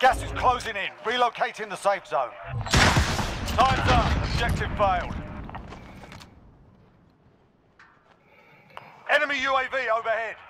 Gas is closing in. Relocating the safe zone. Time's up. Objective failed. Enemy UAV overhead.